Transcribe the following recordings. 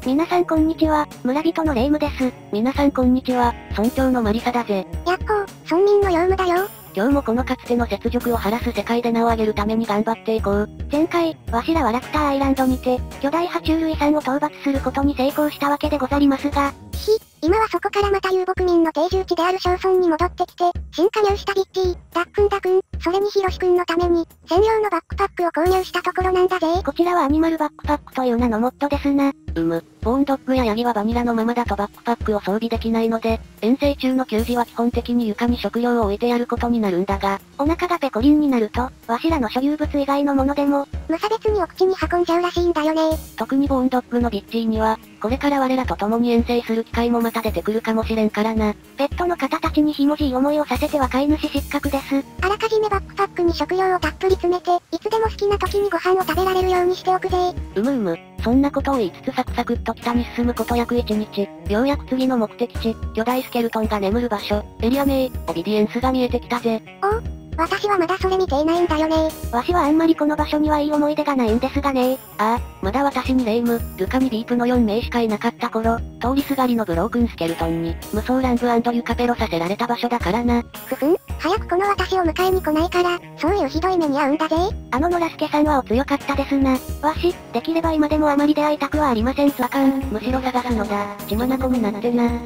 皆さんこんにちは、村人のレイムです。 皆さんこんにちは、村長のマリサだぜ。 やっほー、村民のヨウムだよ。 今日もこのかつての雪辱を晴らす世界で名を上げるために頑張っていこう。 前回、わしらはラクターアイランドにて、巨大爬虫類さんを討伐することに成功したわけでござりますが、今はそこからまた遊牧民の定住地である小村に戻ってきて、新加入したビッティ、ダックンダ君、それにヒロシ君のために、専用のバックパックを購入したところなんだぜ。こちらはアニマルバックパックという名のモッドですな。 ボーンドッグやヤギはバニラのままだとバックパックを装備できないので、遠征中の給仕は基本的に床に食料を置いてやることになるんだが、 お腹がペコリンになると、わしらの所有物以外のものでも、無差別にお口に運んじゃうらしいんだよね。 特にボーンドッグのビッチーには、これから我らと共に遠征する機会もまた出てくるかもしれんからな。 ペットの方たちにひもじい思いをさせては飼い主失格です。あらかじめバックパックに食料をたっぷり詰めて、いつでも好きな時にご飯を食べられるようにしておくぜ。 そんなことを言いつつサクサクっと北に進むこと約1日、ようやく次の目的地、巨大スケルトンが眠る場所、エリア名、オビディエンスが見えてきたぜ。 私はまだそれ見ていないんだよね。わしはあんまりこの場所にはいい思い出がないんですがね。 まだ私にレイム、ルカにビープの4名しかいなかった頃、通りすがりのブロークンスケルトンに、無双ランブ&ユカペロさせられた場所だからな。 早くこの私を迎えに来ないから、そういうひどい目に遭うんだぜ。あのノラスケさんはお強かったですな。わし、できれば今でもあまり出会いたくはありません。 むしろ探すのだ。血眼になってな。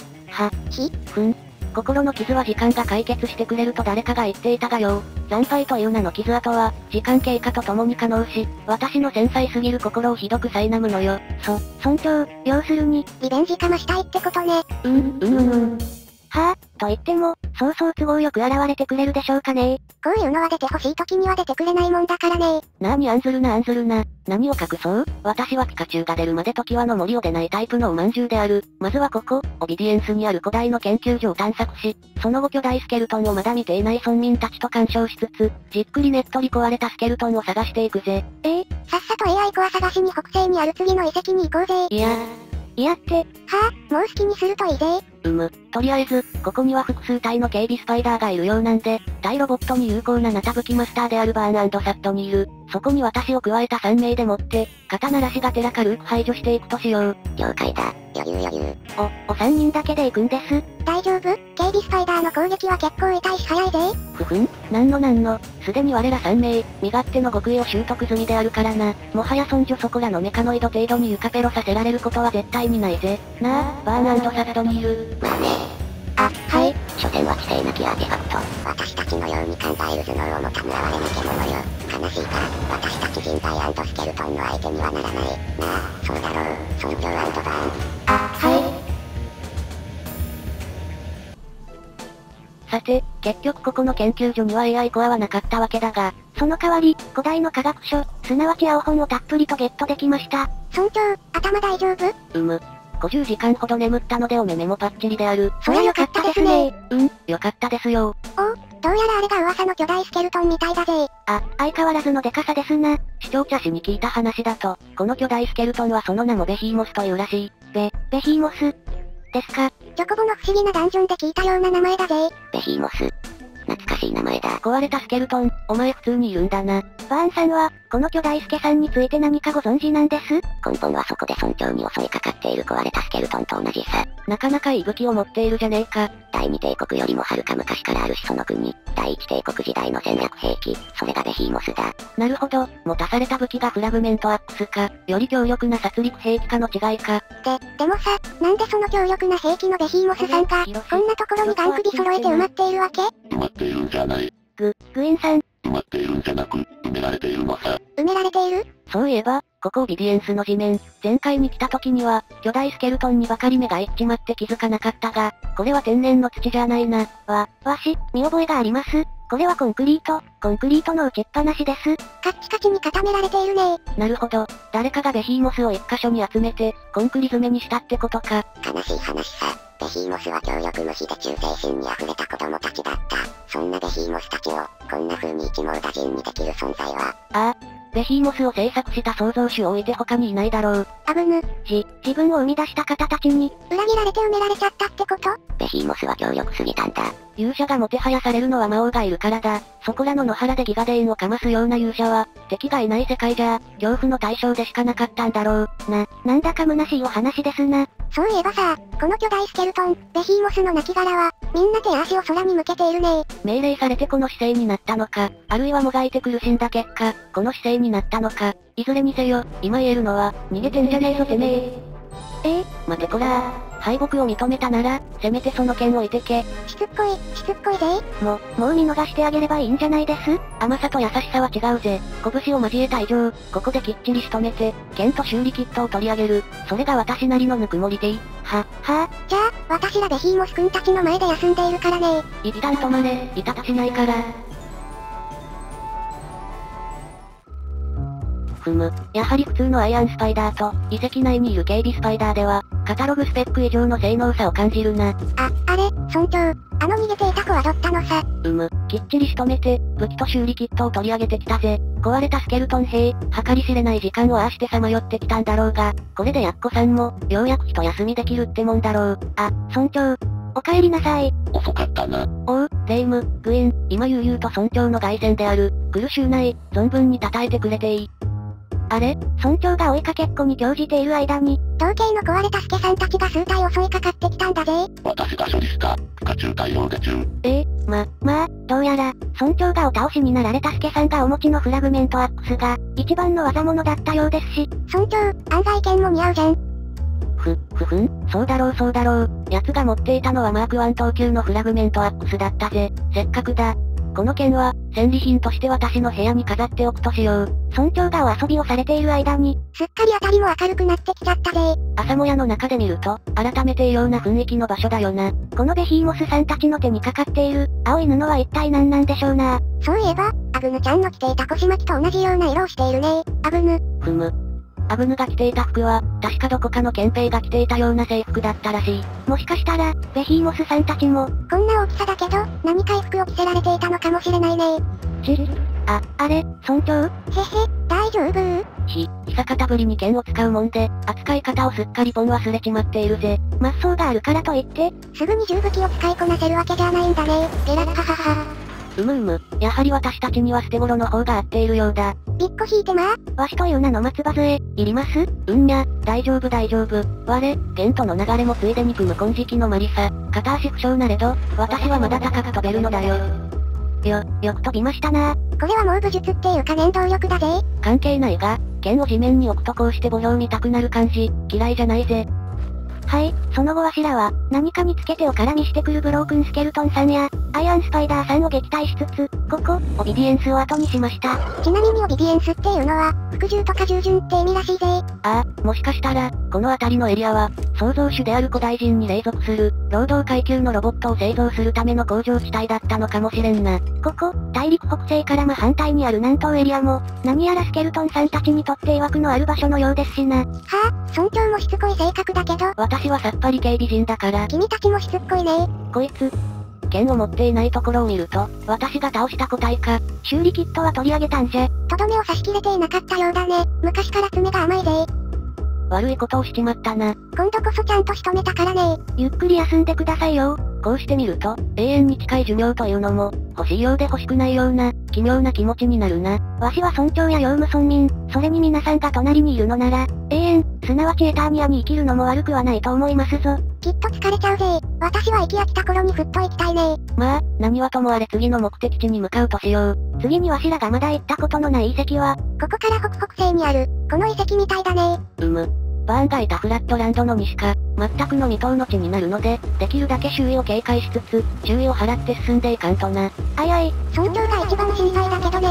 心の傷は時間が解決してくれると誰かが言っていたがよ。惨敗という名の傷跡は、時間経過とともに可能し、私の繊細すぎる心をひどく苛むのよ。 村長、要するに、リベンジかましたいってことね。と言っても、そうそう都合よく現れてくれるでしょうかね。こういうのは出てほしい時には出てくれないもんだからね。 案ずるな。何を隠そう？私はピカチュウが出るまで時はの森を出ないタイプのおまんじゅうである。まずはここ、オビディエンスにある古代の研究所を探索し、その後巨大スケルトンをまだ見ていない村民たちと干渉しつつ、じっくりねっとり壊れたスケルトンを探していくぜ。 さっさと AI コア探しに北西にある次の遺跡に行こうぜ。いやって、もう好きにするといいぜ。 とりあえず、ここには複数体の警備スパイダーがいるようなんで、対ロボットに有効なナタ武器マスターであるバーン&サットにいる。そこに私を加えた3名でもって、肩慣らしがてら軽く排除していくとしよう。 了解だ。余裕。 お3人だけで行くんです。大丈夫？警備スパイダーの攻撃は結構痛いし早いぜ。 なんの、すでに我ら3名、身勝手の極意を習得済みであるからな。もはやそんじょそこらのメカノイド程度にユカペロさせられることは絶対にないぜ。バーン&サットにいる。 まあね。 はい。 所詮は規制なきアーティファクト。私たちのようにカンバイル頭脳を持たぬ哀れな獣よ。悲しいか、私たち人体スケルトンの相手にはならない。そうだろう、村長バーン。 はい。 さて、結局ここの研究所には AI コアはなかったわけだが、 その代わり、古代の科学書、すなわち青本をたっぷりとゲットできました。村長、頭大丈夫 ？50時間ほど眠ったのでお目目もパッチリである。 そりゃよかったですね。 よかったですよ。 どうやらあれが噂の巨大スケルトンみたいだぜ。相変わらずのデカさですな。 視聴者氏に聞いた話だと、この巨大スケルトンはその名もベヒーモスというらしい。 ベヒーモスですか。チョコボの不思議なダンジョンで聞いたような名前だぜ。 ベヒーモス。懐かしい名前だ。 壊れたスケルトン、お前普通にいるんだな。 バーンさんは、この巨大スケさんについて何かご存知なんです？ 根本はそこで村長に襲いかかっている壊れたスケルトンと同じさ。 なかなかいい武器を持っているじゃねえか。 第二帝国よりもはるか昔からあるしその国、第一帝国時代の戦略兵器、それがベヒーモスだ。 なるほど、持たされた武器がフラグメントアックスか、より強力な殺戮兵器かの違いか。 でもさ、なんでその強力な兵器のベヒーモスさんが、こんなところにガン首揃えて埋まっているわけ？ 埋まっているんじゃない。 グエンさん。 埋まっているんじゃなく、埋められているのさ。 埋められている？ そういえば、ここオビディエンスの地面、前回に来た時には、巨大スケルトンにばかり目がいっちまって気づかなかったが、これは天然の土じゃないな。 わし、見覚えがあります。これはコンクリートの打ちっぱなしです。カッチカチに固められているね。 なるほど、誰かがベヒーモスを一箇所に集めて、コンクリ詰めにしたってことか。 悲しい話さ。ベヒーモスは強力無比で忠誠心に溢れた子供たちだった。そんなベヒーモスたちを、こんな風に一網打尽にできる存在は。 ベヒーモスを制作した創造主を置いて他にいないだろう。 あぶぬ。 自分を生み出した方たちに、 裏切られて埋められちゃったってこと？ ベヒーモスは強力すぎたんだ。 勇者がもてはやされるのは魔王がいるからだ。そこらの野原でギガデーンをかますような勇者は、敵がいない世界じゃ、恐怖の対象でしかなかったんだろう。 なんだか虚しいお話ですな。そういえばさ、この巨大スケルトン、ベヒーモスの亡骸は、みんな手足を空に向けているね。 命令されてこの姿勢になったのか、あるいはもがいて苦しんだ結果、この姿勢になったのか、いずれにせよ、今言えるのは、逃げてんじゃねえぞてめえ。待てこらー。敗北を認めたなら、せめてその剣を置いてけ。 しつっこいぜ。 もう見逃してあげればいいんじゃないです？甘さと優しさは違うぜ。拳を交えた以上、ここできっちり仕留めて、剣と修理キットを取り上げる。それが私なりのぬくもりでいい。 じゃあ、私らベヒーモス君たちの前で休んでいるからね。 一旦止まれ、いたたしないから。やはり普通のアイアンスパイダーと、遺跡内にいる警備スパイダーでは、カタログスペック以上の性能差を感じるな。 あれ、村長、あの逃げていた子はどったのさ。 きっちり仕留めて、武器と修理キットを取り上げてきたぜ。壊れたスケルトン兵、計り知れない時間をああしてさまよってきたんだろうが、これでやっこさんも、ようやく一休みできるってもんだろう。 村長、お帰りなさい。 遅かったな。 レイム、グイン、今悠々と村長の凱旋である、苦しゅうない、存分に称えてくれていい。 あれ、村長が追いかけっこに興じている間に、同型の壊れたスケさんたちが数体襲いかかってきたんだぜ。 私が処理した、不可中対応で中。 どうやら、村長がお倒しになられたスケさんがお持ちのフラグメントアックスが、一番の技物だったようですし、村長、案外剣も似合うじゃん。 そうだろう。奴が持っていたのはマーク1等級のフラグメントアックスだったぜ。せっかくだ。この剣は、戦利品として私の部屋に飾っておくとしよう。 村長がお遊びをされている間に、すっかり辺りも明るくなってきちゃったぜ。 朝もやの中で見ると、改めて異様な雰囲気の場所だよな。 このベヒーモスさんたちの手にかかっている、青い布は一体何なんでしょうな。そういえば、アブヌちゃんの着ていた腰巻きと同じような色をしているね。アブヌ。 アブヌが着ていた服は、確かどこかの憲兵が着ていたような制服だったらしい。 もしかしたら、ベヒーモスさんたちも、こんな大きさだけど、何か衣服を着せられていたのかもしれないね。 あれ、村長？ 大丈夫？ 久方ぶりに剣を使うもんで、扱い方をすっかりポン忘れちまっているぜ。 抹消があるからといって、すぐに銃武器を使いこなせるわけじゃないんだね。ゲラッハハハ。 やはり私たちには捨て頃の方が合っているようだ。 ビッコ引いてわしという名の松葉杖、いります？ 大丈夫。我、ゲントの流れもついでに組む金色のマリサ。片足負傷なれど、私はまだ高く飛べるのだよ。 よく飛びましたな。これはもう武術っていうか念動力だぜ。 関係ないが、剣を地面に置くとこうして墓標見たくなる感じ、嫌いじゃないぜ。 その後わしらは、何かにつけてお絡みしてくるブロークンスケルトンさんや、アイアンスパイダーさんを撃退しつつ、オビディエンスを後にしました。ちなみにオビディエンスっていうのは、服従とか従順って意味らしいぜ。 もしかしたら、この辺りのエリアは、創造主である古代人に隷属する、労働階級のロボットを製造するための工場地帯だったのかもしれんな。 大陸北西から真反対にある南東エリアも、何やらスケルトンさんたちにとって曰くのある場所のようですしな。村長もしつこい性格だけど、 私はさっぱり警備陣だから。 君たちもしつっこいね。 こいつ、剣を持っていないところを見ると、私が倒した個体か。 修理キットは取り上げたんじゃ。とどめを刺し切れていなかったようだね。昔から爪が甘いぜ。 悪いことをしちまったな。 今度こそちゃんと仕留めたからね。ゆっくり休んでくださいよ。 こうしてみると、永遠に近い寿命というのも、欲しいようで欲しくないような、奇妙な気持ちになるな。 わしは村長やヨウム村民、それに皆さんが隣にいるのなら、永遠、すなわちエターニアに生きるのも悪くはないと思いますぞ。きっと疲れちゃうぜ。私は息飽きた頃にふっと行きたいね。 何はともあれ次の目的地に向かうとしよう。 次にわしらがまだ行ったことのない遺跡は、ここから北北西にある、この遺跡みたいだね。 バーンがいたフラットランドの西か、全くの未踏の地になるので、できるだけ周囲を警戒しつつ、注意を払って進んでいかんとな。 村長が一番心配だけどね。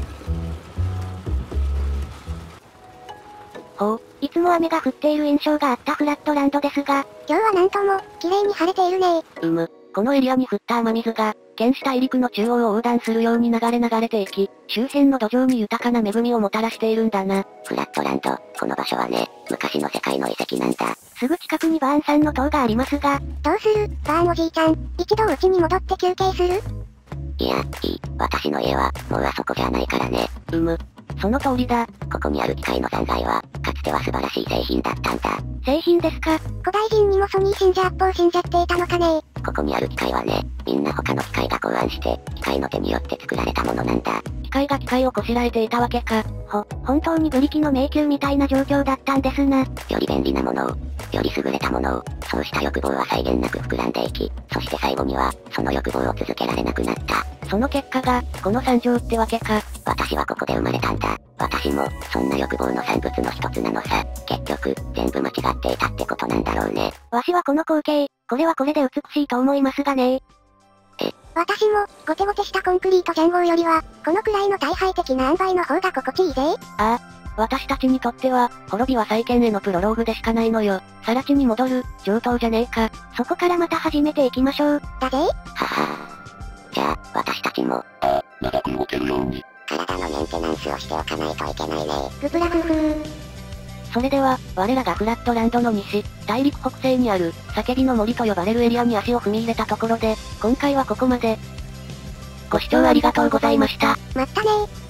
いつも雨が降っている印象があったフラットランドですが、今日はなんとも、綺麗に晴れているね。 このエリアに降った雨水が、剣士大陸の中央を横断するように流れていき、周辺の土壌に豊かな恵みをもたらしているんだな。 フラットランド、この場所はね、昔の世界の遺跡なんだ。 すぐ近くにバーンさんの塔がありますが、どうする、バーンおじいちゃん。一度家に戻って休憩する？ いや、いい。私の家は、もうあそこじゃないからね。 その通りだ。 ここにある機械の残骸は、かつては素晴らしい製品だったんだ。 製品ですか？古代人にもソニー信者八方信者っていたのかね。 ここにある機械はね、みんな他の機械が考案して、機械の手によって作られたものなんだ。 機械が機械をこしらえていたわけか。 本当にブリキの迷宮みたいな状況だったんですな。 より便利なものを、より優れたものを、そうした欲望は際限なく膨らんでいき、そして最後には、その欲望を続けられなくなった。 その結果が、この惨状ってわけか。 私はここで生まれたんだ。私も、そんな欲望の産物の一つなのさ。結局、全部間違っていたってことなんだろうね。 わしはこの光景、これはこれで美しいと思いますがね。私も、ゴテゴテしたコンクリートジャンゴーよりは、このくらいの大敗的な塩梅の方が心地いいぜ。 ああ。私たちにとっては、滅びは再建へのプロローグでしかないのよ。更地に戻る、上等じゃねえか。 そこからまた始めていきましょう。だぜ。 ははじゃあ、私たちも。 ああ、長く動けるように。 体のメンテナンスをしておかないといけないね。 グプラフフそれでは、我らがフラットランドの西、大陸北西にある、叫びの森と呼ばれるエリアに足を踏み入れたところで、今回はここまで。ご視聴ありがとうございました。 まったねー。